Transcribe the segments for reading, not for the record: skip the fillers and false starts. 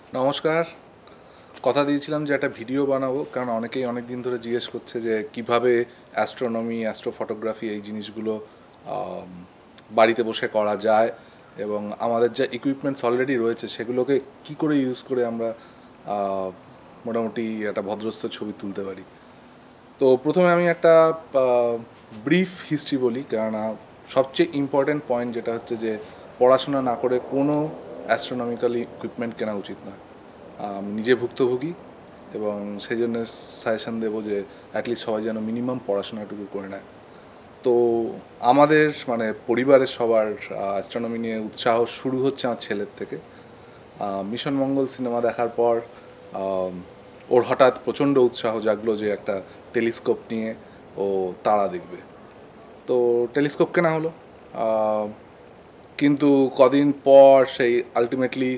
নমস্কার। কথা দিয়েছিলাম যে একটা ভিডিও বানাবো, কারণ অনেকেই অনেক দিন ধরে জিজ্ঞেস করছে যে কিভাবে অ্যাস্ট্রোনমি, অ্যাস্ট্রোফটোগ্রাফি এই জিনিসগুলো আম, বাড়িতে বসে করা যায়, এবং আমাদের যা ইকুইপমেন্টস অলরেডি রয়েছে সেগুলোকে কি করে ইউজ করে আমরা আহ, মোটামুটি একটা ভদ্রস্থ ছবি তুলতে পারি। তো প্রথমে আমি একটা ব্রিফ হিস্ট্রি বলি, কেননা সবচেয়ে ইম্পর্ট্যান্ট পয়েন্ট যেটা হচ্ছে যে পড়াশোনা না করে কোনো অ্যাস্ট্রোনমিক্যাল ইকুইপমেন্ট কেনা উচিত নয়। আমি নিজে ভুক্তভোগী, এবং সেই জন্য সাজেশন দেবো যে অ্যাটলিস্ট সবাই যেন মিনিমাম পড়াশোনাটুকু করে নেয়। তো আমাদের মানে পরিবারের সবার অ্যাস্ট্রোনমি নিয়ে উৎসাহ শুরু হচ্ছে আমার ছেলের থেকে। মিশন মঙ্গল সিনেমা দেখার পর আম, ওর হঠাৎ প্রচণ্ড উৎসাহ জাগলো যে একটা টেলিস্কোপ নিয়ে ও তারা দেখবে। তো টেলিস্কোপ কেনা হলো, আহ, কিন্তু কদিন পর সেই আলটিমেটলি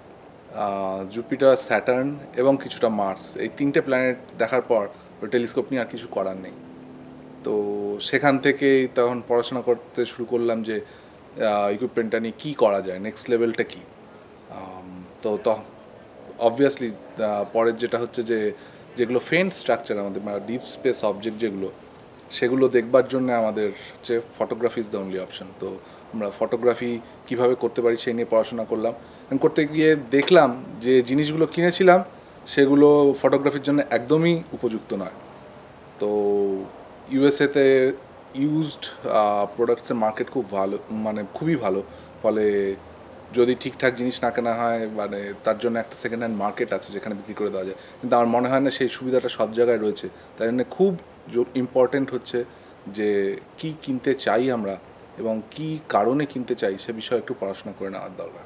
জুপিটার, স্যাটার্ন এবং কিছুটা মার্স, এই তিনটে প্ল্যানেট দেখার পর ওই টেলিস্কোপ নিয়ে আর কিছু করার নেই। তো সেখান থেকেই তখন পড়াশোনা করতে শুরু করলাম যে ইকুইপমেন্টটা নিয়ে কী করা যায়, নেক্সট লেভেলটা কী। তো অবভিয়াসলি পরের যেটা হচ্ছে যে যেগুলো ফেন্ট স্ট্রাকচার আমাদের মানে ডিপ স্পেস অবজেক্ট যেগুলো, সেগুলো দেখবার জন্য আমাদের হচ্ছে photography is the only option. তো আমরা ফটোগ্রাফি কীভাবে করতে পারি সেই নিয়ে পড়াশোনা করলাম, এবং করতে গিয়ে দেখলাম যে জিনিসগুলো কিনেছিলাম সেগুলো ফটোগ্রাফির জন্য একদমই উপযুক্ত নয়। তো ইউএসএতে ইউজড প্রোডাক্টসের মার্কেট খুব ভালো, মানে খুবই ভালো। ফলে যদি ঠিকঠাক জিনিস না কেনা হয়, মানে তার জন্য একটা সেকেন্ড হ্যান্ড মার্কেট আছে যেখানে বিক্রি করে দেওয়া যায়, কিন্তু আমার মনে হয় না সেই সুবিধাটা সব জায়গায় রয়েছে। তাই জন্য খুব ইম্পর্টেন্ট হচ্ছে যে কি কিনতে চাই আমরা এবং কি কারণে কিনতে চাই সে বিষয়ে একটু পড়াশোনা করে নেওয়ার দরকার।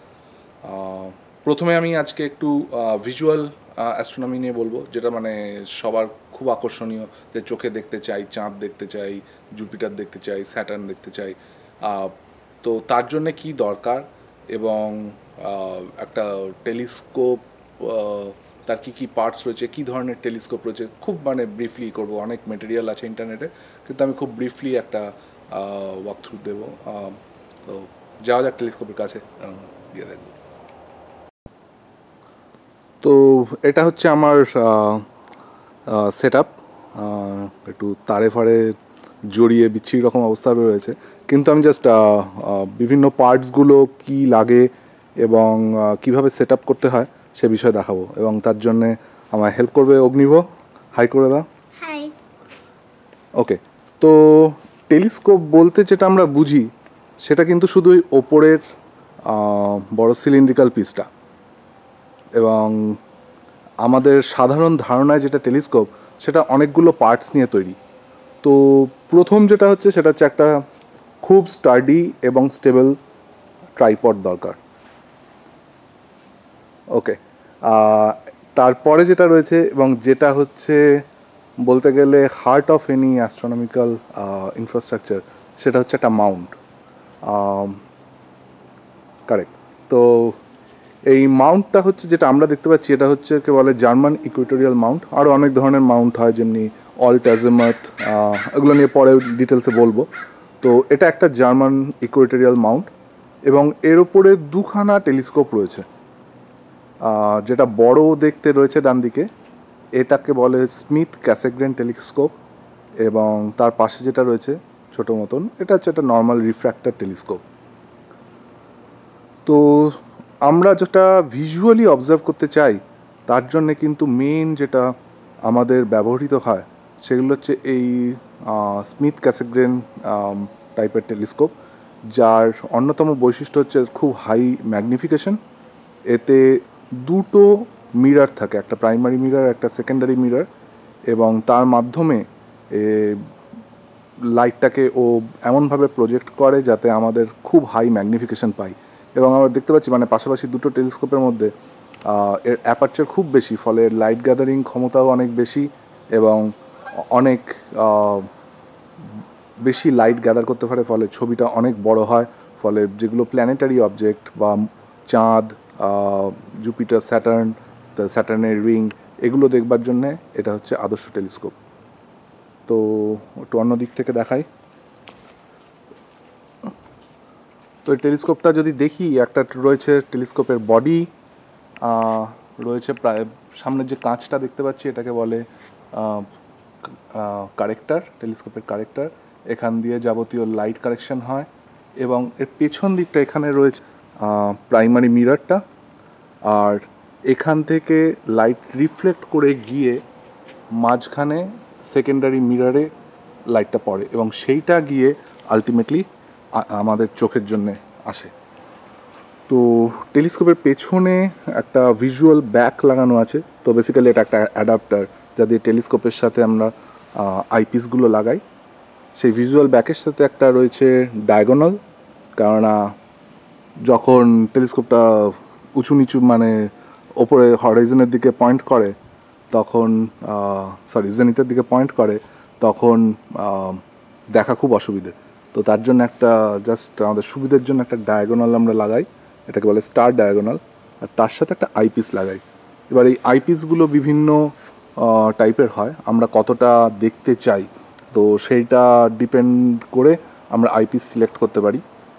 প্রথমে আমি আজকে একটু ভিজুয়াল অ্যাস্ট্রোনমি নিয়ে বলবো, যেটা মানে সবার খুব আকর্ষণীয়, যে চোখে দেখতে চাই, চাঁদ দেখতে চাই, জুপিটার দেখতে চাই, স্যাটার্ন দেখতে চাই। আহ, তো তার জন্যে কি দরকার, এবং একটা টেলিস্কোপ তার কী কী পার্টস রয়েছে, কী ধরনের টেলিস্কোপ রয়েছে, খুব মানে ব্রিফলি করব। অনেক মেটেরিয়াল আছে ইন্টারনেটে, কিন্তু আমি খুব ব্রিফলি একটা ওয়াক থ্রু দেবো। তো যাওয়া যাক টেলিস্কোপের কাছে, দিয়ে দেখব। তো এটা হচ্ছে আমার সেট আপ। একটু তারে ফাড়ে জড়িয়ে বিচ্ছিরি রকম অবস্থা রয়েছে, কিন্তু আমি জাস্ট বিভিন্ন পার্টসগুলো কি লাগে এবং কিভাবে সেট আপ করতে হয় সে বিষয়ে দেখাবো, এবং তার জন্যে আমায় হেল্প করবে অগ্নিভ। হাই করে দাও। হাই। ওকে। তো টেলিস্কোপ বলতে যেটা আমরা বুঝি সেটা কিন্তু শুধুই ওপরের বড় সিলিন্ড্রিক্যাল পিসটা, এবং আমাদের সাধারণ ধারণায় যেটা টেলিস্কোপ সেটা অনেকগুলো পার্টস নিয়ে তৈরি। তো প্রথম যেটা হচ্ছে সেটা হচ্ছে একটা খুব স্টাডি এবং স্টেবল ট্রাইপড দরকার। ওকে। তারপরে যেটা রয়েছে এবং যেটা হচ্ছে বলতে গেলে heart of any astronomical infrastructure, সেটা হচ্ছে একটা মাউন্ট। কারেক্ট। তো এই মাউন্টটা হচ্ছে যেটা আমরা দেখতে পাচ্ছি, এটা হচ্ছে কে বলে জার্মান ইকুয়েটোরিয়াল মাউন্ট। আরও অনেক ধরনের মাউন্ট হয়, যেমনি অল্ট অ্যাজিমাথ, এগুলো নিয়ে পরে ডিটেলসে বলবো। তো এটা একটা জার্মান ইকুয়েটোরিয়াল মাউন্ট, এবং এর ওপরে দুখানা টেলিস্কোপ রয়েছে। যেটা বড় দেখতে রয়েছে ডান দিকে, এটাকে বলে স্মিথ ক্যাসেগ্রেন টেলিস্কোপ, এবং তার পাশে যেটা রয়েছে ছোটো মতন, এটা হচ্ছে একটা নর্মাল রিফ্র্যাক্টর টেলিস্কোপ। তো আমরা যেটা ভিজুয়ালি অবজার্ভ করতে চাই তার জন্যে কিন্তু মেন যেটা আমাদের ব্যবহৃত হয় সেগুলো হচ্ছে এই স্মিথ ক্যাসেগ্রেন টাইপের টেলিস্কোপ, যার অন্যতম বৈশিষ্ট্য হচ্ছে খুব হাই ম্যাগনিফিকেশন। এতে দুটো মিরার থাকে, একটা প্রাইমারি মিরার, একটা সেকেন্ডারি মিরার, এবং তার মাধ্যমে লাইটটাকে ও এমনভাবে প্রজেক্ট করে যাতে আমাদের খুব হাই ম্যাগনিফিকেশন পাই। এবং আমরা দেখতে পাচ্ছি মানে পাশাপাশি দুটো টেলিস্কোপের মধ্যে এর অ্যাপারচার খুব বেশি, ফলে লাইট গ্যাদারিং ক্ষমতাও অনেক বেশি, এবং অনেক বেশি লাইট গ্যাদার করতে পারে, ফলে ছবিটা অনেক বড় হয়। ফলে যেগুলো প্ল্যানেটারি অবজেক্ট বা চাঁদ, জুপিটার, স্যাটার্ন, স্যাটার্নের রিং, এগুলো দেখবার জন্যে এটা হচ্ছে আদর্শ টেলিস্কোপ। তো একটু অন্য দিক থেকে দেখাই। তো এই টেলিস্কোপটা যদি দেখি, একটা রয়েছে টেলিস্কোপের বডি, রয়েছে প্রায় সামনের যে কাঁচটা দেখতে পাচ্ছি এটাকে বলে কারেক্টার, টেলিস্কোপের কারেক্টার। এখান দিয়ে যাবতীয় লাইট কারেকশন হয় এবং এর পেছন দিকটা এখানে রয়েছে প্রাইমারি মিররটা, আর এখান থেকে লাইট রিফ্লেক্ট করে গিয়ে মাঝখানে সেকেন্ডারি মিররে লাইটটা পড়ে এবং সেইটা গিয়ে আলটিমেটলি আমাদের চোখের জন্যে আসে। তো টেলিস্কোপের পেছনে একটা ভিজুয়াল ব্যাক লাগানো আছে। তো বেসিক্যালি এটা একটা অ্যাডাপ্টার যা দিয়ে টেলিস্কোপের সাথে আমরা আইপিসগুলো লাগাই। সেই ভিজুয়াল ব্যাকের সাথে একটা রয়েছে ডায়াগোনাল, কেননা যখন টেলিস্কোপটা উঁচু নিচু মানে ওপরে হরাইজনের দিকে পয়েন্ট করে তখন জেনিথের দিকে পয়েন্ট করে তখন দেখা খুব অসুবিধে। তো তার জন্য একটা জাস্ট আমাদের সুবিধার জন্য একটা ডায়াগোনাল আমরা লাগাই, এটাকে বলে স্টার ডায়াগোনাল, আর তার সাথে একটা আইপিস লাগাই। এবার এই আইপিসগুলো বিভিন্ন টাইপের হয়, আমরা কতটা দেখতে চাই তো সেইটা ডিপেন্ড করে আমরা আইপিস সিলেক্ট করতে পারি।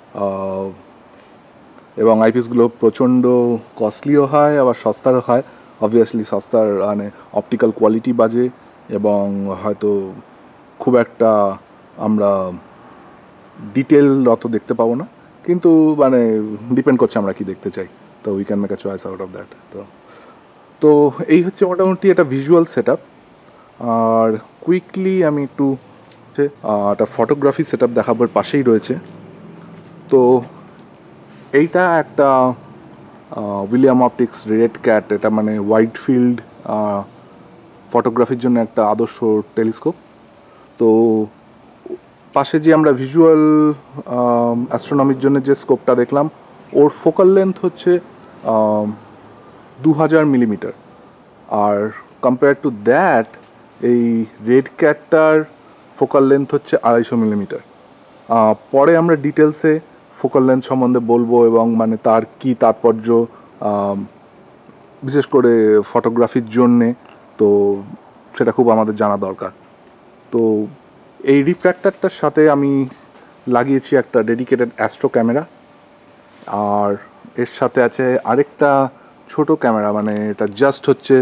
এবং আইপিসগুলো প্রচণ্ড কস্টলিও হয় আবার সস্তারও হয়। অবভিয়াসলি সস্তার মানে অপটিক্যাল কোয়ালিটি বাজে এবং হয়তো খুব একটা আমরা ডিটেল অত দেখতে পাবো না, কিন্তু মানে ডিপেন্ড করছে আমরা কি দেখতে চাই। তো we can make a choice out of that. তো এই হচ্ছে মোটামুটি একটা ভিজুয়াল সেট আপ। আর কুইকলি আমি একটু একটা ফটোগ্রাফি সেট আপ দেখাবার পাশেই রয়েছে। তো এইটা একটা উইলিয়াম অপটিক্স রেড ক্যাট, এটা মানে ওয়াইড ফিল্ড ফটোগ্রাফির জন্য একটা আদর্শ টেলিস্কোপ। তো পাশে যে আমরা ভিজুয়াল অ্যাস্ট্রোনমির জন্য যে স্কোপটা দেখলাম ওর ফোকাল লেন্থ হচ্ছে 2000 মিলিমিটার, আর কম্পেয়ার টু দ্যাট এই রেড ক্যাটটার ফোকাল লেন্থ হচ্ছে 250 মিলিমিটার। পরে আমরা ডিটেলসে ফোকাল লেন্থ সম্বন্ধে বলবো এবং মানে তার কি তাৎপর্য বিশেষ করে ফটোগ্রাফির জন্যে, তো সেটা খুব আমাদের জানা দরকার। তো এই রিফ্র্যাক্টারটার সাথে আমি লাগিয়েছি একটা ডেডিকেটেড অ্যাস্ট্রো ক্যামেরা, আর এর সাথে আছে আরেকটা ছোট ক্যামেরা, মানে এটা জাস্ট হচ্ছে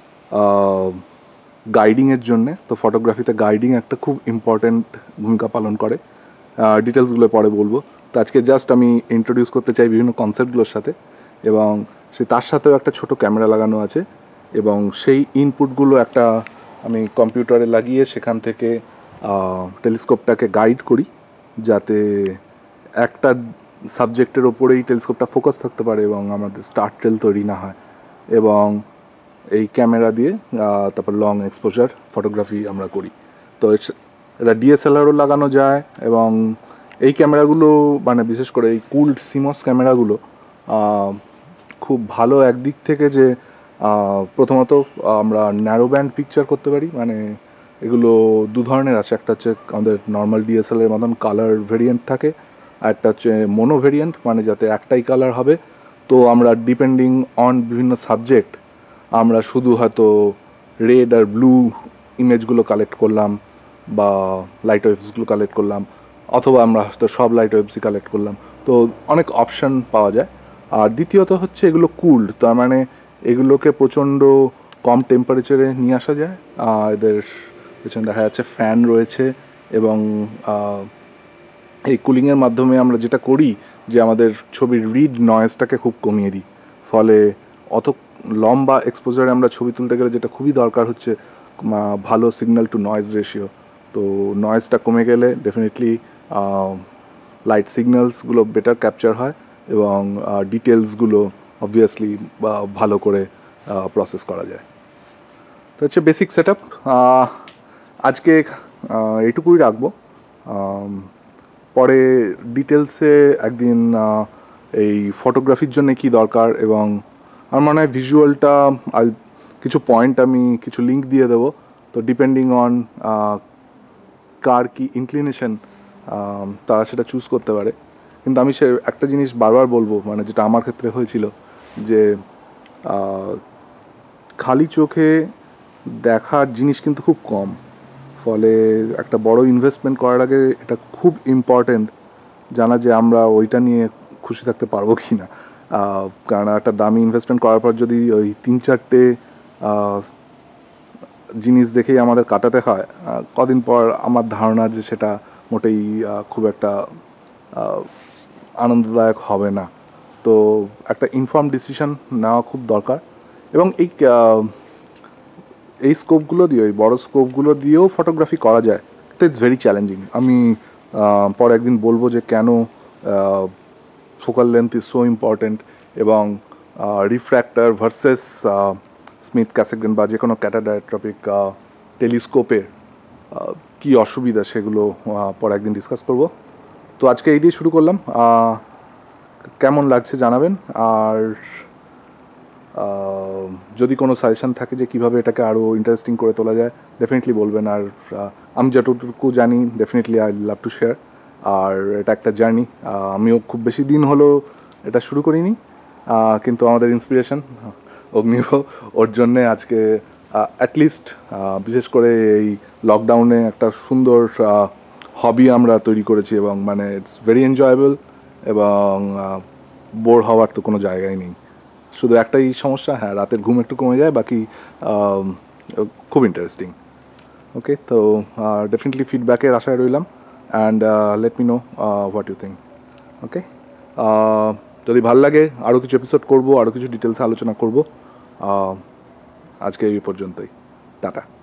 গাইডিংয়ের জন্যে। তো ফটোগ্রাফিতে গাইডিং একটা খুব ইম্পর্ট্যান্ট ভূমিকা পালন করে, ডিটেলসগুলো পরে বলবো। তো আজকে জাস্ট আমি ইন্ট্রোডিউস করতে চাই বিভিন্ন কনসেপ্টগুলোর সাথে, এবং তার সাথেও একটা ছোট ক্যামেরা লাগানো আছে এবং সেই ইনপুটগুলো একটা আমি কম্পিউটারে লাগিয়ে সেখান থেকে টেলিস্কোপটাকে গাইড করি যাতে একটা সাবজেক্টের ওপরেই টেলিস্কোপটা ফোকাস থাকতে পারে এবং আমাদের স্টার ট্রেল তৈরি না হয়। এবং এই ক্যামেরা দিয়ে তারপর লং এক্সপোজার ফটোগ্রাফি আমরা করি। তো এটা ডিএসএলআরও লাগানো যায় এবং এই ক্যামেরাগুলো মানে বিশেষ করে এই কুল্ড সিমস ক্যামেরাগুলো খুব ভালো একদিক থেকে যে প্রথমত আমরা ন্যারো ব্যান্ড পিকচার করতে পারি। মানে এগুলো দু ধরনের আছে, একটা হচ্ছে আমাদের নর্মাল ডিএসএলআর মতন কালার ভেরিয়েন্ট থাকে, আর একটা হচ্ছে মোনো ভেরিয়েন্ট, মানে যাতে একটাই কালার হবে। তো আমরা ডিপেন্ডিং অন বিভিন্ন সাবজেক্ট আমরা শুধু হয়তো রেড আর ব্লু ইমেজগুলো কালেক্ট করলাম বা লাইট ওয়েভসগুলো কালেক্ট করলাম, অথবা আমরা হয়তো সব লাইট ওয়েভসই কালেক্ট করলাম। তো অনেক অপশান পাওয়া যায়। আর দ্বিতীয়ত হচ্ছে এগুলো কুল্ড, তার মানে এগুলোকে প্রচণ্ড কম টেম্পারেচারে নিয়ে আসা যায়। এদের পেছনে দেখা যাচ্ছে ফ্যান রয়েছে এবং এই কুলিংয়ের মাধ্যমে আমরা যেটা করি যে আমাদের ছবির রিড নয়েজটাকে খুব কমিয়ে দিই। ফলে অত লম্বা এক্সপোজারে আমরা ছবি তুলতে গেলে যেটা খুবই দরকার হচ্ছে ভালো সিগন্যাল টু নয়েজ রেশিও। তো নয়েজটা কমে গেলে ডেফিনেটলি লাইট সিগন্যালসগুলো বেটার ক্যাপচার হয় এবং ডিটেলসগুলো অবভিয়াসলি ভালো করে প্রসেস করা যায়। তো হচ্ছে বেসিক সেট আপ। আজকে এইটুকুই রাখবো, পরে ডিটেলসে একদিন এই ফটোগ্রাফির জন্য কি দরকার এবং আমার মনে হয় ভিজুয়ালটা কিছু পয়েন্ট আমি কিছু লিঙ্ক দিয়ে দেবো। তো ডিপেন্ডিং অন কার কি ইনক্লিনেশন তারা সেটা চুজ করতে পারে। কিন্তু আমি সে একটা জিনিস বারবার বলবো, মানে যেটা আমার ক্ষেত্রে হয়েছিল, যে খালি চোখে দেখার জিনিস কিন্তু খুব কম। ফলে একটা বড় ইনভেস্টমেন্ট করার আগে এটা খুব ইম্পর্টেন্ট জানা যে আমরা ওইটা নিয়ে খুশি থাকতে পারবো কি না। কারণ একটা দামি ইনভেস্টমেন্ট করার পর যদি ওই 3-4টে জিনিস দেখেই আমাদের কাটাতে হয়, কদিন পর আমার ধারণা যে সেটা মোটেই খুব একটা আনন্দদায়ক হবে না। তো একটা ইনফর্ম ডিসিশন নেওয়া খুব দরকার। এবং এই স্কোপগুলো দিয়ে, এই বড়ো স্কোপগুলো দিয়েও ফটোগ্রাফি করা যায়, তো ইটস ভেরি চ্যালেঞ্জিং। আমি পরে একদিন বলবো যে কেন focal length is so important, এবং রিফ্র্যাক্টর ভার্সেস স্মিথ ক্যাসেগন বা যে কোনো ক্যাটাডায়োট্রপিক টেলিস্কোপের কী অসুবিধা সেগুলো পরে একদিন ডিসকাস করব। তো আজকে এই দিয়ে শুরু করলাম। কেমন লাগছে জানাবেন, আর যদি কোনো সাজেশন থাকে যে কীভাবে এটাকে আরও ইন্টারেস্টিং করে তোলা যায়, ডেফিনেটলি বলবেন। আর আমি যতটুকু জানি definitely I love to share. আর এটা একটা জার্নি, আমিও খুব বেশি দিন হলো এটা শুরু করিনি, কিন্তু আমাদের ইন্সপিরেশন অগ্নিভ, ওর জন্যে আজকে অ্যাটলিস্ট বিশেষ করে এই লকডাউনে একটা সুন্দর হবি আমরা তৈরি করেছি, এবং মানে ইটস ভেরি এনজয়েবল, এবং বোর হওয়ার তো কোনো জায়গাই নেই। শুধু একটাই সমস্যা, হ্যাঁ, রাতের ঘুম একটু কমে যায়, বাকি খুব ইন্টারেস্টিং। ওকে, তো ডেফিনেটলি ফিডব্যাকের আশায় রইলাম, and let me know what you think. Okay, যদি ভালো লাগে আরও কিছু এপিসোড করবো, আরও কিছু ডিটেলসে আলোচনা করবো। আজকে এই পর্যন্তই, টাটা।